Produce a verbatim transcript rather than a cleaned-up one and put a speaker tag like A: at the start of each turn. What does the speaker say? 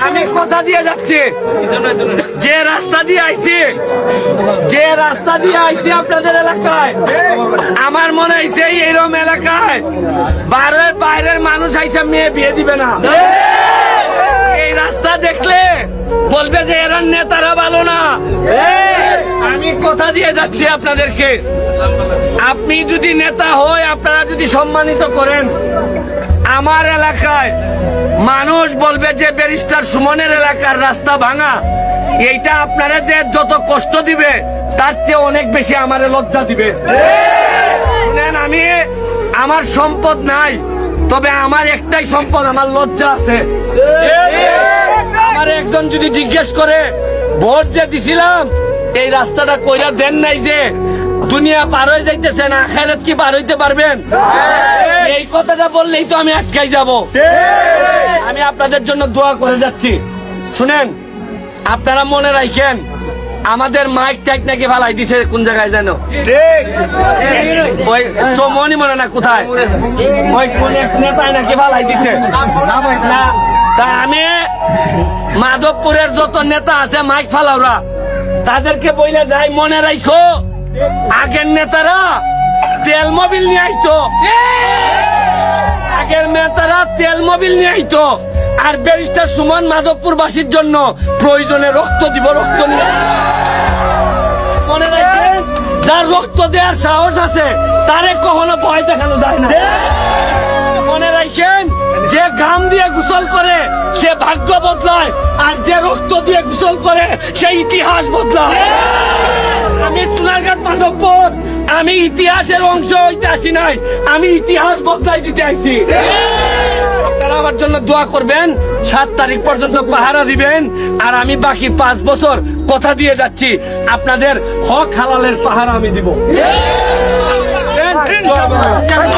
A: আমি কথা দিয়ে যাচ্ছি, যে রাস্তা দিয়ে আইছি যে রাস্তা দিয়ে আইছি আপনাদের এলাকায়, আমার মনে হয়েছে এইরকম এলাকায় বাইরের বাইরের মানুষ আইসা মেয়ে বিয়ে দিবে না। এই রাস্তা দেখলে বলবে যে এরা নেতারা ভালো না। আমি কথা দিয়ে যাচ্ছি আপনাদেরকে, আপনি যদি নেতা হয়, আপনারা যদি সম্মানিত করেন, আমার এলাকায় মানুষ বলবে যে ব্যারিস্টার সুমনের এলাকার রাস্তা ভাঙা, এইটা আপনারা যত কষ্ট দিবে তার চেয়ে অনেক বেশি আমার লজ্জা দিবে। শুনেন, আমি আমার সম্পদ নাই, তবে আমার একটাই সম্পদ, আমার লজ্জা আছে। আমার একজন যদি জিজ্ঞেস করে ভোট যে দিছিলাম এই রাস্তাটা কইরা দেন নাই, যে দুনিয়া পার হয়ে যাইতেছে না, আখিরাত কি পার হইতে পারবেন? এই কথাটা বললেই তো আমি আটকাই যাব। আমি আপনাদের জন্য দোয়া করে যাচ্ছি। শুনেন, আপনারা মনে রাখেন, আমাদের মাইক টাইক নাকি ফালাই দিছে কোন জায়গায় জানো? ওই চমনি মনে না কোথায়, ওই কোন এক নেতায় নাকি ফালাই দিছে। তা আমি মাধবপুরের যত নেতা আছে মাইক ফালাওরা, তাদেরকে বইলে যাই, মনে রাখো আগের নেতারা তেল মোবিল নিয়ে আইতো, আগের নেতারা তেল মোবিল নিয়ে আইতো, আর ব্যারিস্টার সুমন মাধবপুরবাসীর জন্য প্রয়োজনে রক্ত দিব, রক্ত নিয়ে। মনে রাখবেন, যার রক্ত দেওয়ার সাহস আছে তারে কখনো ভয় দেখানো যায় না। মনে রাখেন, যে ঘাম দিয়ে গোসল করে সে ভাগ্য বদলায়, আর যে রক্ত দিয়ে গোসল করে সে ইতিহাস বদলায়। আমি চুনারঘাট মাধবপুর, আমি ইতিহাসের অংশ হইতে আসি নাই, আমি ইতিহাস বদলাই দিতে আসি। আপনারা আমার জন্য দোয়া করবেন, সাত তারিখ পর্যন্ত পাহারা দিবেন, আর আমি বাকি পাঁচ বছর কথা দিয়ে যাচ্ছি আপনাদের হক হালালের পাহারা আমি দিব।